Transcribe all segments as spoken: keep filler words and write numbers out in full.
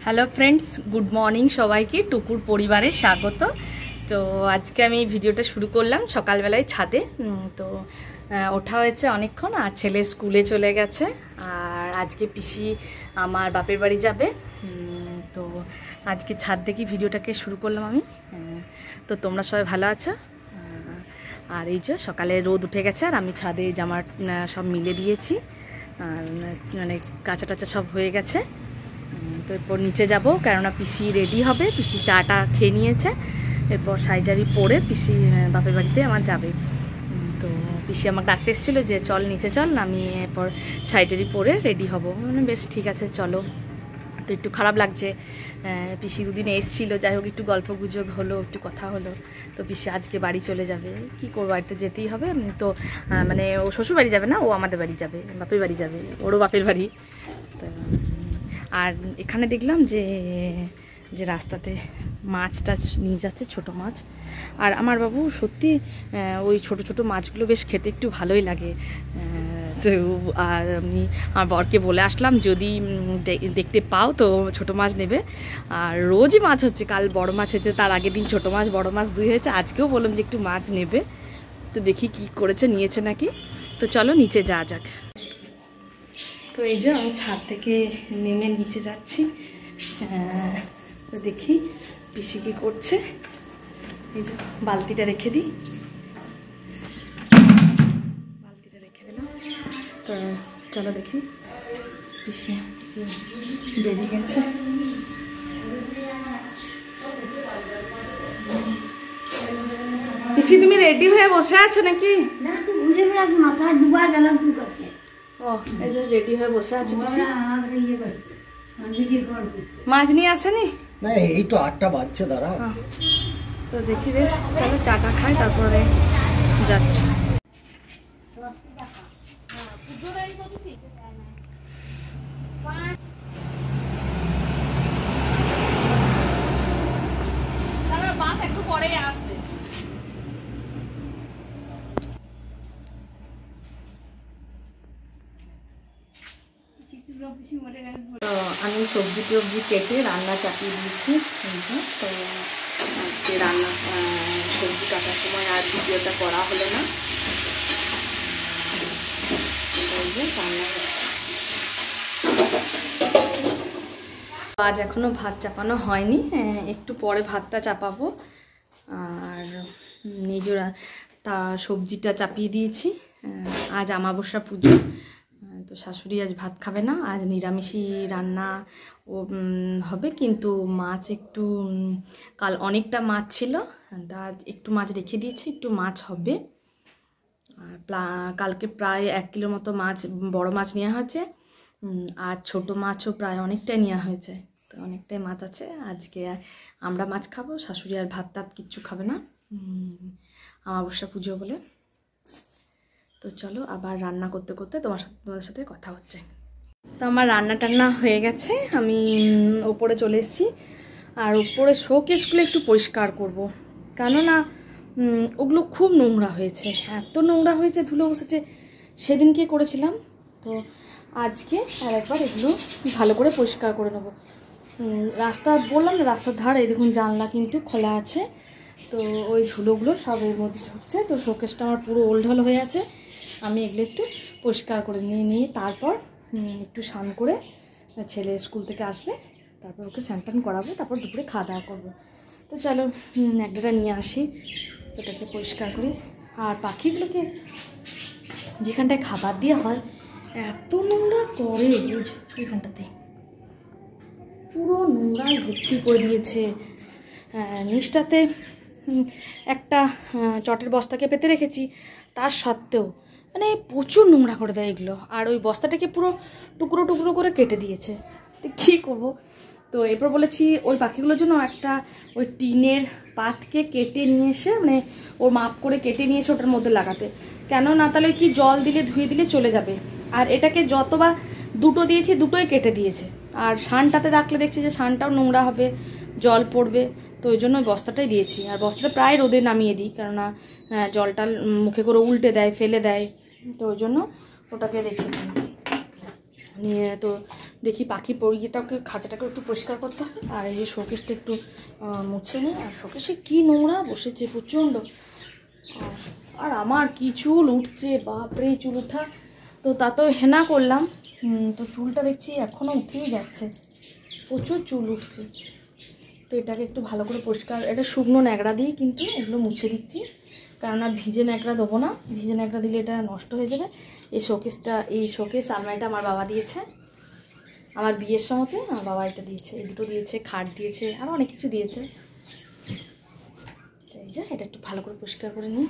Hello friends, good morning সবাইকে। টুকুর পরিবারে স্বাগত। তো আজকে আমি ভিডিওটা শুরু করলাম সকালবেলায় ছাদে। তো ওঠা হয়েছে অনেকক্ষণ, আর ছেলে স্কুলে চলে গেছে। আর আজকে পিসি আমার বাপের বাড়ি যাবে, তো আজকে ছাদ দেখি ভিডিওটাকে শুরু করলাম আমি। তো তোমরা সবাই ভালো আছো? আর এই যে সকালে রোদ উঠে গেছে, আর আমি ছাদে জামা সব মিলে দিয়েছি, আর মানে কাঁচা টাচা সব হয়ে গেছে। তো এরপর নিচে যাব, কেননা পিসি রেডি হবে। পিসি চাটা খেয়ে নিয়েছে, এরপর শাড়িটারি পরে পিসি বাপের বাড়িতে আমার যাবে। তো পিসি আমাকে ডাকতে এসেছিলো যে চল নিচে চল, আমি এরপর শাড়িটারি পরে রেডি হব। মানে বেশ ঠিক আছে চলো। তো একটু খারাপ লাগছে, পিসি দুদিন এসেছিলো, যাই হোক একটু গল্প গুজব হলো, একটু কথা হলো। তো পিসি আজকে বাড়ি চলে যাবে, কি করবো, বাড়িতে যেতেই হবে। তো মানে ও শ্বশুর বাড়ি যাবে না, ও আমাদের বাড়ি যাবে, বাপের বাড়ি যাবে, ওরও বাপের বাড়ি। তো আর এখানে দেখলাম যে যে রাস্তাতে মাছ টাছ নিয়ে যাচ্ছে, ছোট মাছ। আর আমার বাবু সত্যি ওই ছোট ছোট মাছগুলো বেশ খেতে একটু ভালোই লাগে। তো আর আমি আমার বরকে বলে আসলাম যদি দেখতে পাও তো ছোট মাছ নেবে। আর রোজই মাছ হচ্ছে, কাল বড় মাছ হয়েছে, তার আগের দিন ছোট মাছ, বড় মাছ দুই হয়েছে। আজকেও বললাম যে একটু মাছ নেবে, তো দেখি কি করেছে, নিয়েছে নাকি। তো চলো নিচে যাওয়া যাক। তো এই যে আমি ছাদ থেকে নেমে নিচে যাচ্ছি। তো দেখি পিসি কি করছে। এই যে বালতিটা রেখে দিই, বালতিটা রেখে দিলাম। তো চলো দেখি পিসি বেরিয়ে গেছে। পিসি তুমি রেডি হয়ে বসে আছো নাকি? ও এই যে রেডি হয়ে বসে আছে পিসি। মাছ নিয়ে আসেনি? না, এই তো আটটা বাজছে, দাঁড়া। তো দেখি বেশ, চলো চাটা খাই, তারপরে যাচ্ছি। বাস একটু পরে আসবে। তো আমি সবজি টবজি কেটে রান্না চাপিয়ে দিয়েছি। তো আজকে রান্না সবজি কাটার সময় আর ভিডিওটা করা হলো না। আজ এখনো ভাত চাপানো হয়নি, একটু পরে ভাতটা চাপাবো। আর নিজেরা তা সবজিটা চাপিয়ে দিয়েছি। আজ আমাবস্যা পুজো, তো শাশুড়ি আজ ভাত খাবে না, আজ নিরামিষই রান্না ও হবে। কিন্তু মাছ একটু, কাল অনেকটা মাছ ছিল, তা আজ একটু মাছ রেখে দিয়েছি, একটু মাছ হবে। আর কালকে প্রায় এক কিলোর মতো মাছ, বড় মাছ নেওয়া হয়েছে, আর ছোট মাছও প্রায় অনেকটাই নেওয়া হয়েছে। তো অনেকটাই মাছ আছে। আজকে আমরা মাছ খাবো, শাশুড়ি আর ভাত টাত কিচ্ছু খাবে না, আমাবস্যা পুজো বলে। তো চলো আবার রান্না করতে করতে তোমার সাথে তোমাদের সাথে কথা হচ্ছে। তো আমার রান্না টান্না হয়ে গেছে, আমি ওপরে চলে এসেছি। আর ওপরে শোকেসগুলো একটু পরিষ্কার করব, কেননা ওগুলো খুব নোংরা হয়েছে, এত নোংরা হয়েছে, ধুলো বসেছে। সেদিনকে করেছিলাম, তো আজকে আর একবার এগুলো ভালো করে পরিষ্কার করে নেবো। রাস্তা বললাম না, রাস্তার ধারে দেখুন জানলা কিন্তু খোলা আছে, তো ওই ধুলোগুলো সব এর মধ্যে ঢুকছে। তো শোকেসটা আমার পুরো ওলঢল হয়ে আছে, আমি এগুলো একটু পরিষ্কার করে নিয়ে নিয়ে তারপর একটু স্নান করে, ছেলে স্কুল থেকে আসবে, তারপর ওকে স্নান টান করাবো, তারপর দুপুরে খাওয়া দাওয়া করবো। তো চলো একটাটা নিয়ে আসি, ওটাকে পরিষ্কার করি। আর পাখিগুলোকে যেখানটায় খাবার দেওয়া হয় এত নোংরা করে, বুঝ এখানটাতে পুরো নোংরায় ভর্তি করে দিয়েছে। নিচটাতে একটা চটের বস্তাকে পেতে রেখেছি, তার সত্ত্বেও মানে প্রচুর নোংরা করে দেয় এগুলো। আর ওই বস্তাটাকে পুরো টুকরো টুকরো করে কেটে দিয়েছে, তো কী করবো। তো এরপর বলেছি ওই পাখিগুলোর জন্য একটা ওই টিনের পাতকে কেটে নিয়ে এসে, মানে ওর মাপ করে কেটে নিয়ে এসে ওটার মধ্যে লাগাতে, কেন না তাহলে কি জল দিলে ধুয়ে দিলে চলে যাবে। আর এটাকে যতবার দুটো দিয়েছি দুটোই কেটে দিয়েছে। আর সানটাতে রাখলে দেখছি যে সানটাও নোংরা হবে, জল পড়বে, তো ওই জন্য ওই বস্তাটাই দিয়েছি। আর বস্তাটা প্রায় রোদে নামিয়ে দিই, কেননা জলটা মুখে করে উল্টে দেয়, ফেলে দেয়, তো ওই জন্য ওটাকে রেখে দিই। নিয়ে তো দেখি পাখির পরিয়েটাকে খাঁচাটাকে একটু পরিষ্কার করতে হবে। আর এই যে শোকেসটা একটু মুছে নিই। আর শোকেসে কী নোংরা বসেছে প্রচণ্ড। আর আমার কি চুল উঠছে, বাপরে চুল উঠা। তো তাতেও হেনা করলাম, তো চুলটা দেখছি এখনও উঠেই যাচ্ছে, প্রচুর চুল উঠছে। তো এটাকে একটু ভালো করে পরিষ্কার, এটা শুকনো ন্যাকড়া দিয়ে কিন্তু এগুলো মুছে দিচ্ছি, কেননা ভিজে ন্যাকড়া দেবো না, ভিজে ন্যাকড়া দিলে এটা নষ্ট হয়ে যাবে। এই শোকেসটা, এই শোকেস আলমারিটা আমার বাবা দিয়েছে আমার বিয়ের সময়তে, আমার বাবা এটা দিয়েছে, এই দুটো দিয়েছে, খাট দিয়েছে, আরও অনেক কিছু দিয়েছে। এই যে এটা একটু ভালো করে পরিষ্কার করে নিই।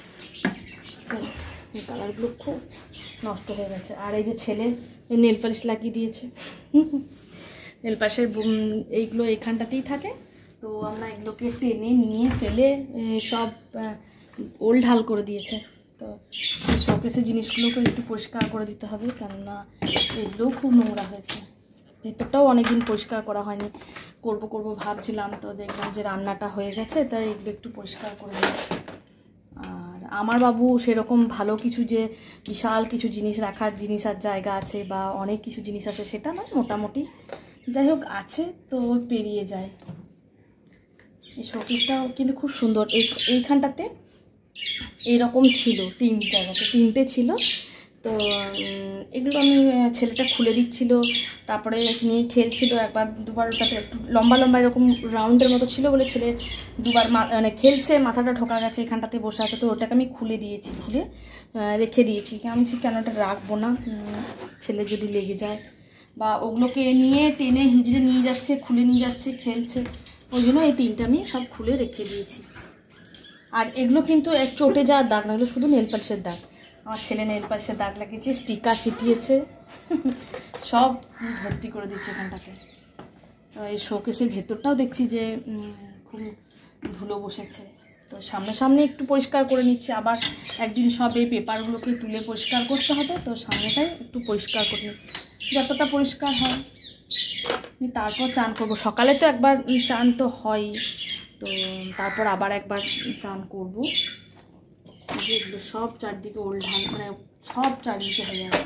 এই কালারগুলো খুব নষ্ট হয়ে গেছে। আর এই যে ছেলে এই নেল পালিশ লাগিয়ে দিয়েছে, নেল পালিশের এইগুলো এইখানটাতেই থাকে। তো আমরা এগুলোকে টেনে নিয়ে ফেলে সব ওল ঢাল করে দিয়েছে। তো শোকেসের জিনিসগুলোকে একটু পরিষ্কার করে দিতে হবে, কেননা এগুলোও খুব নোংরা হয়েছে। ভেতরটাও অনেকদিন পরিষ্কার করা হয়নি, করব করব ভাবছিলাম, তো দেখলাম যে রান্নাটা হয়ে গেছে, তাই এগুলো একটু পরিষ্কার করে দিই। আর আমার বাবু সেরকম ভালো কিছু যে বিশাল কিছু জিনিস রাখার জিনিস আর জায়গা আছে বা অনেক কিছু জিনিস আছে সেটা নয়, মোটামুটি যাই হোক আছে, তো পেরিয়ে যায়। এই শোকেসটাও কিন্তু খুব সুন্দর। এই এইখানটাতে এইরকম ছিল, তিন জায়গাতে তিনটে ছিল। তো এগুলো আমি ছেলেটা খুলে দিচ্ছিল, তারপরে নিয়ে খেলছিল একবার দুবার, ওটাতে একটু লম্বা লম্বা এরকম রাউন্ডের মতো ছিল বলে ছেলে দুবার মানে খেলছে, মাথাটা ঢোকা গেছে, এখানটাতে বসে আছে। তো ওটাকে আমি খুলে দিয়েছি, খুলে রেখে দিয়েছি। আমি কেন ওটা রাখবো না, ছেলে যদি লেগে যায়, বা ওগুলোকে নিয়ে টেনে হিজড়ে নিয়ে যাচ্ছে, খুলে নিয়ে যাচ্ছে, খেলছে, ওই জন্য এই তিনটা আমি সব খুলে রেখে দিয়েছি। আর এগুলো কিন্তু এক চোটে যাওয়ার দাগ না, এগুলো শুধু নেল পালিশের দাগ। আমার ছেলে নেল পালিশের দাগ লাগিয়েছে, স্টিকার চিটিয়েছে, সব ভর্তি করে দিয়েছে এখানটাতে। তো এই শোকেসের ভেতরটাও দেখছি যে খুব ধুলো বসেছে। তো সামনে সামনে একটু পরিষ্কার করে নিচ্ছে, আবার একদিন সব এই পেপারগুলোকে তুলে পরিষ্কার করতে হবে। তো সামনেটাই একটু পরিষ্কার করে নিই, যতটা পরিষ্কার হয়। তারপর চান করবো, সকালে তো একবার চান তো হয়, তো তারপর আবার একবার চান করবো। এগুলো সব চারদিকে ওল্ঢাল, মানে সব চারদিকে হয়ে যাবে।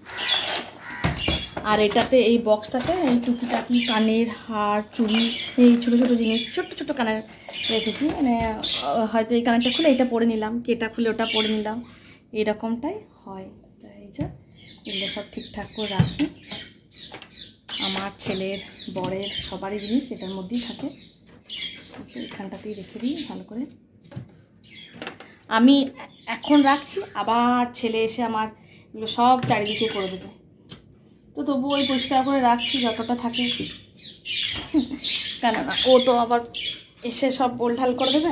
আর এটাতে এই বক্সটাতে এই টুকিটাকি কানের হার, চুড়ি, এই ছোটো ছোটো জিনিস, ছোট্ট ছোটো কানের রেখেছি। মানে হয়তো এই কানেরটা খুলে এটা পরে নিলাম, কি এটা খুলে ওটা পরে নিলাম, এরকমটাই হয়। তাই এই যে এগুলো সব ঠিকঠাক করে রাখি। আমার ছেলের, বরের, সবারই জিনিস এটার মধ্যেই থাকে। আচ্ছা, এখানটাতেই রেখে দিই ভালো করে। আমি এখন রাখছি, আবার ছেলে এসে আমার এগুলো সব চারিদিকে করে দেবে। তো তবু ওই পরিষ্কার করে রাখছি যতটা থাকে, কেননা ও তো আবার এসে সব ওলঢাল করে দেবে।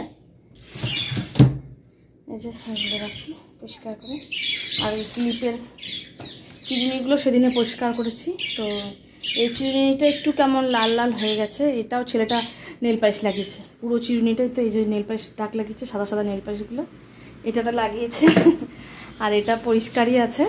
এই যে এগুলো রাখি পরিষ্কার করে। আর এই ক্লিপের চিরুনিগুলো সেদিনে পরিষ্কার করেছি। তো এই চিরুনিটা একটু কেমন লাল লাল হয়ে গেছে, এটাও ছেলেটা নেল পালিশ লাগিয়েছে, পুরো চিরুনিটাই তো এই যে নেল পালিশ দাগ লাগিয়েছে, সাদা সাদা নেল পালিশগুলো এটাতে লাগিয়েছে। আর এটা পরিষ্কারই আছে।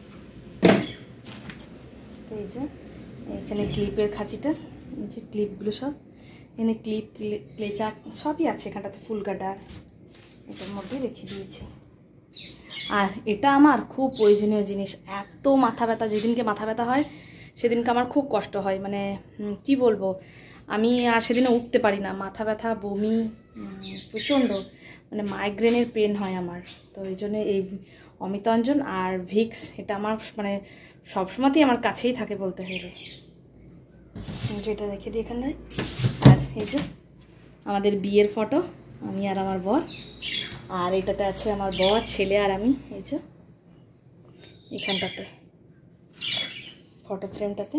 এই যে এখানে ক্লিপের খাঁচিটা, এই যে ক্লিপগুলো সব এখানে ক্লিপ, ক্লেচার সবই আছে এখানটাতে, ফুল কাটার এটার মধ্যে রেখে দিয়েছি। আর এটা আমার খুব প্রয়োজনীয় জিনিস। এত মাথা ব্যথা, যেদিনকে মাথা ব্যথা হয় সেদিনকে আমার খুব কষ্ট হয়, মানে কি বলবো, আমি আর সেদিনে উঠতে পারি না, মাথা ব্যথা, বমি প্রচণ্ড, মানে মাইগ্রেনের পেন হয় আমার। তো এই জন্য এই অমিতাঞ্জন আর ভিক্স এটা আমার মানে সবসময়তেই আমার কাছেই থাকে বলতে হবে। এটা রেখে দিই এখানটায়। আর এই যে আমাদের বিয়ের ফটো, আমি আর আমার বর। আর এটাতে আছে আমার বর, ছেলে আর আমি। এই যে এখানটাতে ফটো ফ্রেমটাতে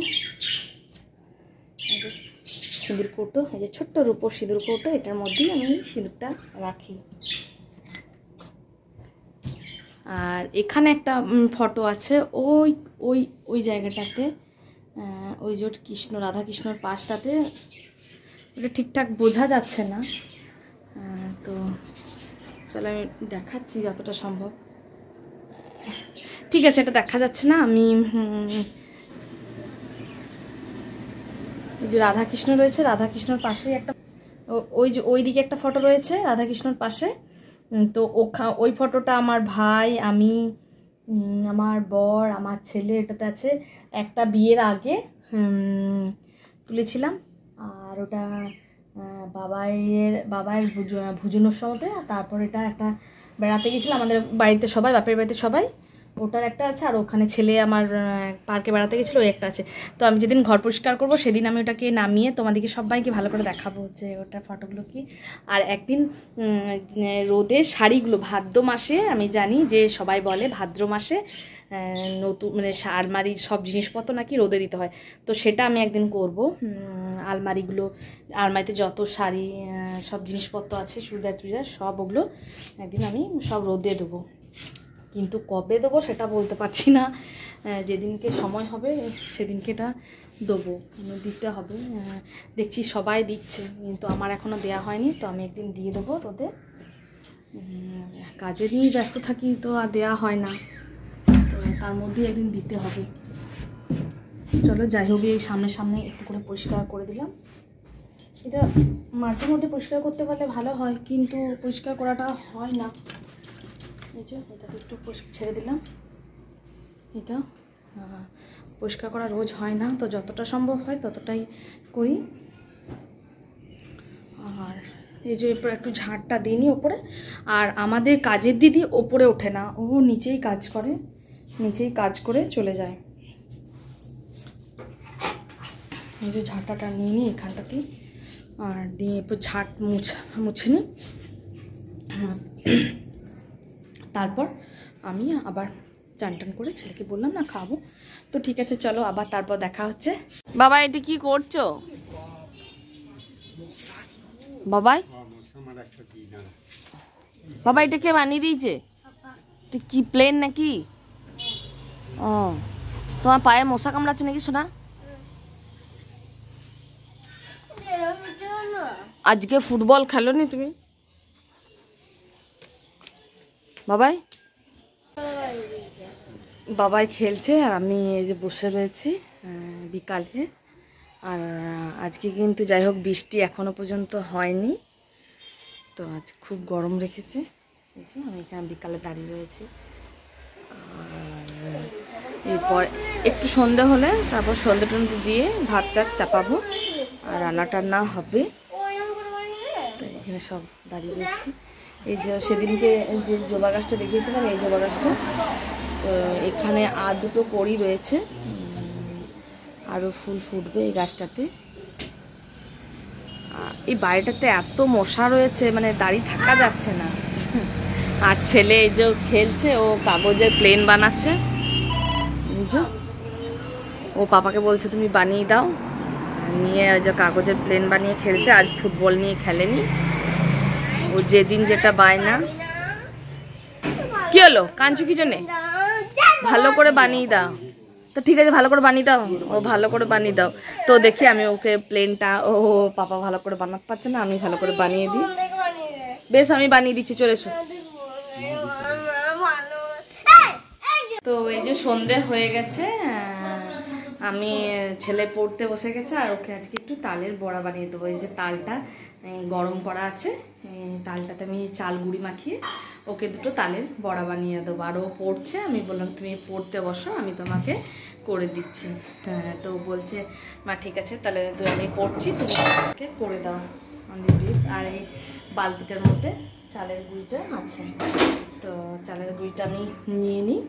সিঁদুর কৌটো, এই যে ছোট্ট রূপোর সিঁদুর কৌটো, এটার মধ্যেই আমি সিঁদুরটা রাখি। আর এখানে একটা ফটো আছে ওই ওই ওই জায়গাটাতে, ওই যে কৃষ্ণ রাধা কৃষ্ণর পাশটাতে, ওটা ঠিকঠাক বোঝা যাচ্ছে না। তো চলো আমি দেখাচ্ছি যতটা সম্ভব। ঠিক আছে, এটা দেখা যাচ্ছে না। আমি এই যে রাধাকৃষ্ণ রয়েছে, রাধাকৃষ্ণর পাশেই একটা ওই যে ওই দিকে একটা ফটো রয়েছে রাধাকৃষ্ণর পাশে। তো ওখা ওই ফটোটা আমার ভাই, আমি, আমার বর, আমার ছেলে, এটাতে আছে একটা বিয়ের আগে, তুলেছিলাম। আর ওটা বাবাইয়ের বাবাইয়ের ভুজনোর সময়তে, তারপর এটা একটা বেড়াতে গেছিলাম আমাদের বাড়িতে সবাই, বাপের বাড়িতে সবাই, ওটার একটা আছে। আর ওখানে ছেলে আমার পার্কে বেড়াতে গেছিলো, ওই একটা আছে। তো আমি যেদিন ঘর পরিষ্কার করবো সেদিন আমি ওটাকে নামিয়ে তোমাদেরকে সবাইকে ভালো করে দেখাবো যে ওটার ফটোগুলো কি। আর একদিন রোদে শাড়িগুলো, ভাদ্র মাসে আমি জানি যে সবাই বলে ভাদ্র মাসে নতুন মানে আলমারির সব জিনিসপত্র নাকি রোদে দিতে হয়। তো সেটা আমি একদিন করব। আলমারিগুলো, আলমারিতে যত শাড়ি সব জিনিসপত্র আছে, চুড়িদার চুড়িদার সব, ওগুলো একদিন আমি সব রোদে দেবো। কিন্তু কবে দেবো সেটা বলতে পারছি না, যেদিনকে সময় হবে সেদিনকে এটা দেবো, দিতে হবে। দেখছি সবাই দিচ্ছে কিন্তু আমার এখনও দেওয়া হয়নি, তো আমি একদিন দিয়ে দেবো রোদে। কাজে নিয়েই ব্যস্ত থাকি তো আর দেওয়া হয় না, তো তার মধ্যেই একদিন দিতে হবে। চলো যাই হোক, এই সামনে সামনে একটু করে পরিষ্কার করে দিলাম। এটা মাঝে মধ্যে পরিষ্কার করতে পারলে ভালো হয়, কিন্তু পরিষ্কার করাটা হয় না। এই যে এটাতে একটু ছেড়ে দিলাম, এটা পরিষ্কার করা রোজ হয় না, তো যতটা সম্ভব হয় ততটাই করি। আর এই যে এরপর একটু ঝাঁটটা দিইনি ওপরে। আর আমাদের কাজের দিদি ওপরে ওঠে না, ও নিচেই কাজ করে, নিচেই কাজ করে চলে যায়। এই যে ঝাঁটাটা নিয়ে নিই এখানটাতেই, আর দিয়ে এরপর ঝাঁট মুছ মুছে নিই। তারপর আমি আবার চান টান করে ছেলেকে বললাম না খাবো, তো ঠিক আছে চলো আবার তারপর দেখা হচ্ছে। বাবা এটা কি করছো বাবাই? বাবা এটা কে বানিয়ে দিয়েছে? এটা কি প্লেন নাকি? ও তোমার পায়ে মশা কামড়াচ্ছে নাকি শোনা? আজকে ফুটবল খেলো নি তুমি বাবাই? বাবাই খেলছে আর আমি এই যে বসে রয়েছি বিকালে। আর আজকে কিন্তু যাই হোক বৃষ্টি এখনো পর্যন্ত হয়নি, তো আজ খুব গরম রেখেছে। এই যে আমি এখানে বিকালে দাঁড়িয়ে রয়েছি। আর এরপর একটু সন্ধে হলে তারপর সন্ধে টন্ধে দিয়ে ভাত টাত চাপাবো আর রান্না টান্না হবে। তো এখানে সব দাঁড়িয়ে রয়েছি। এই যে সেদিনকে যে জবা গাছটা দেখিয়েছিলাম, এই জবা গাছটা, তো এখানে আর দুটো কড়ি রয়েছে, আরও ফুল ফুটবে এই গাছটাতে। এই বাড়িটাতে এত মশা রয়েছে, মানে দাঁড়িয়ে থাকা যাচ্ছে না। আর ছেলে এই যে খেলছে, ও কাগজের প্লেন বানাচ্ছে, ও পাপাকে বলছে তুমি বানিয়ে দাও, নিয়ে ওই যে কাগজের প্লেন বানিয়ে খেলছে। আজ ফুটবল নিয়ে খেলেনি, ও যেদিন যেটা বায়না। কি হলো, কাঁদছো কি জন্যে? ভালো করে বানিয়ে দাও। তো ঠিক আছে ভালো করে বানিয়ে দাও, ও ভালো করে বানিয়ে দাও। তো দেখি আমি ওকে প্লেনটা, ও পাপা ভালো করে বানাতে পারছে না, আমি ভালো করে বানিয়ে দিই। বেশ আমি বানিয়ে দিচ্ছি, চলে এসো। তো এই যে সন্ধে হয়ে গেছে, আমি ছেলে পড়তে বসে গেছে, আর ওকে আজকে একটু তালের বড়া বানিয়ে দেবো। এই যে তালটা গরম করা আছে, তালটাতে আমি চাল গুঁড়ি মাখিয়ে ওকে দুটো তালের বড়া বানিয়ে দেবো। আর ও পড়ছে, আমি বললাম তুমি পড়তে বসো, আমি তোমাকে করে দিচ্ছি। হ্যাঁ, তো বলছে মা ঠিক আছে তাহলে তো আমি পড়ছি, তুমি আমাকে করে দাও প্লিজ। আর এই বালতিটার মধ্যে চালের গুঁড়িটা আছে, তো চালের গুঁড়িটা আমি নিয়ে নিই।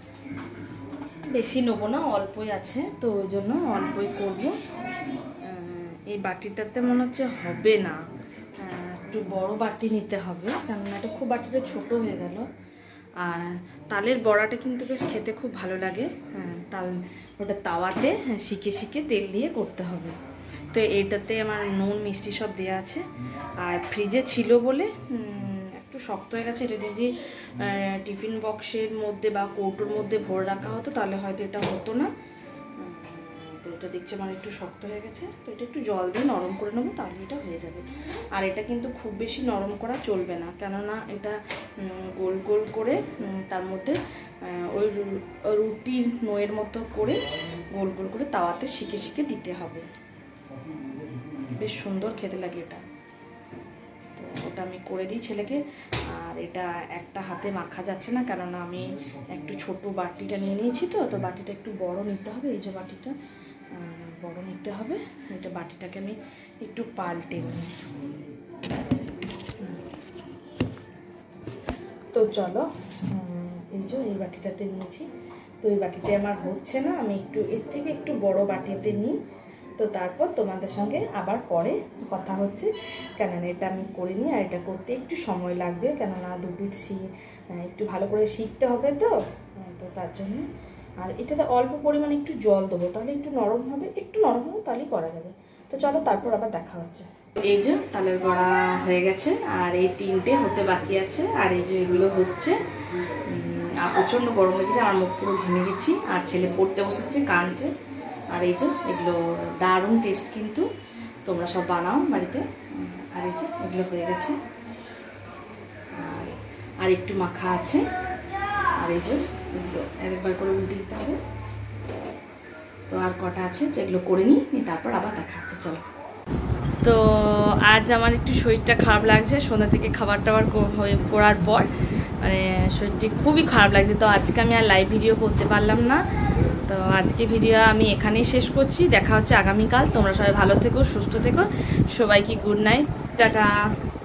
বেশি নেবো না, অল্পই আছে, তো ওই জন্য অল্পই করব। এই বাটিটাতে মনে হচ্ছে হবে না, একটু বড় বাটি নিতে হবে, কেননা এটা খুব বাটিটা ছোট হয়ে গেল। আর তালের বড়াটা কিন্তু বেশ খেতে খুব ভালো লাগে। হ্যাঁ, তাল ওটা তাওয়াতে শিখে শিখে তেল দিয়ে করতে হবে। তো এইটাতে আমার নুন মিষ্টি সব দেওয়া আছে, আর ফ্রিজে ছিল বলে একটু শক্ত হয়ে গেছে। এটা যদি টিফিন বক্সের মধ্যে বা কৌটোর মধ্যে ভরে রাখা হতো তাহলে হয়তো এটা হতো না। তো এটা দেখছি আমার একটু শক্ত হয়ে গেছে, তো এটা একটু জল দিয়ে নরম করে নেবো, তাহলে এটা হয়ে যাবে। আর এটা কিন্তু খুব বেশি নরম করা চলবে না, কেননা এটা গোল গোল করে তার মধ্যে ওই রুটির নোয়ের মতো করে গোল গোল করে তাওয়াতে শিখে শিখে দিতে হবে। বেশ সুন্দর খেতে লাগে এটা। তো ওটা আমি করে দিই ছেলেকে। আর এটা একটা হাতে মাখা যাচ্ছে না, কেননা আমি একটু ছোট বাটিটা নিয়ে নিয়েছি, তো তো বাটিটা একটু বড় নিতে হবে। এই যে বাটিটা বড় নিতে হবে। এটা বাটিটাকে আমি একটু পাল্টে নিই। তো চলো, এই যে এই বাটিটাতে নিয়েছি। তো এই বাটিতে আমার হচ্ছে না, আমি একটু এর থেকে একটু বড় বাটিতে নিই। তো তারপর তোমাদের সঙ্গে আবার পরে কথা হচ্ছে, কেননা এটা আমি করে নিই। আর এটা করতে একটু সময় লাগবে, কেননা দু পিঠ শি একটু ভালো করে শিখতে হবে তো তো তার জন্য। আর এটাতে অল্প পরিমাণে একটু জল দেবো, তাহলে একটু নরম হবে, একটু নরম হবে তাহলেই করা যাবে। তো চলো তারপর আবার দেখা হচ্ছে। এই যে তালের বড়া হয়ে গেছে, আর এই তিনটে হতে বাকি আছে। আর এই যে এগুলো হচ্ছে, আর প্রচণ্ড গরম লেগেছে, আমার মুখ পুরো ঘেমে গেছি। আর ছেলে পড়তে বসেছে, কাঁদছে। আর এই যে এগুলো দারুণ টেস্ট, কিন্তু তোমরা সব বানাও বাড়িতে। আর এই যে এগুলো হয়ে গেছে, আর আর একটু মাখা আছে। আর এই যে এগুলো একবার করে উল্টে দিতে হবে। তো আর কটা আছে, যেগুলো করে নিই, তারপর আবার দেখা হচ্ছে। চলো। তো আজ আমার একটু শরীরটা খারাপ লাগছে, সন্ধ্যা থেকে খাবার টাবার হয়ে করার পর মানে শরীরটি খুবই খারাপ লাগছে। তো আজকে আমি আর লাইভ ভিডিও করতে পারলাম না। তো আজকে ভিডিও আমি এখানেই শেষ করছি। দেখা হচ্ছে আগামীকাল। তোমরা সবাই ভালো থেকো, সুস্থ থেকো। সবাইকে গুড নাইট, টাটা।